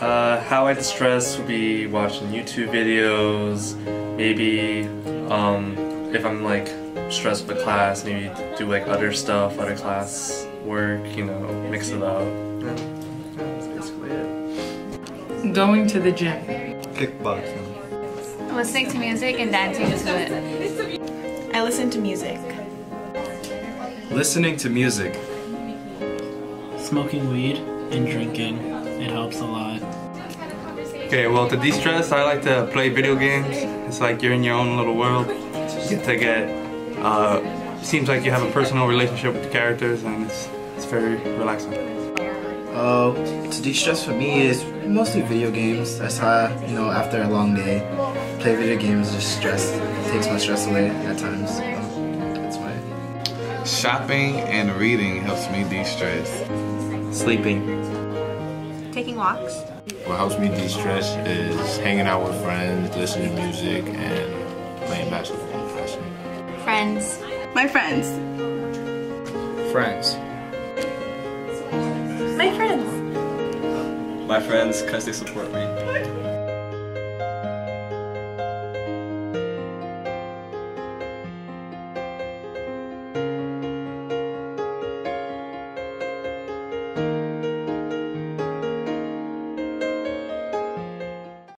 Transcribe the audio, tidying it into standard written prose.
How I distress would be watching YouTube videos, maybe if I'm like stressed with class, maybe do like other stuff, other class work, you know, mix it up. Yeah, that's basically it. Going to the gym. Kickboxing. Listening to music and dancing to it. I listen to music. Listening to music. Smoking weed and drinking. It helps a lot. Okay, well, to de-stress, I like to play video games. It's like you're in your own little world. You get to seems like you have a personal relationship with the characters, and it's very relaxing. To de-stress for me is mostly video games. That's how, you know, after a long day, play video games just stress. It takes my stress away at times. So that's why. Shopping and reading helps me de-stress. Sleeping. Taking walks. What helps me de-stress is hanging out with friends, listening to music, and playing basketball. Friends. My friends. Friends. My friends. My friends, because they support me.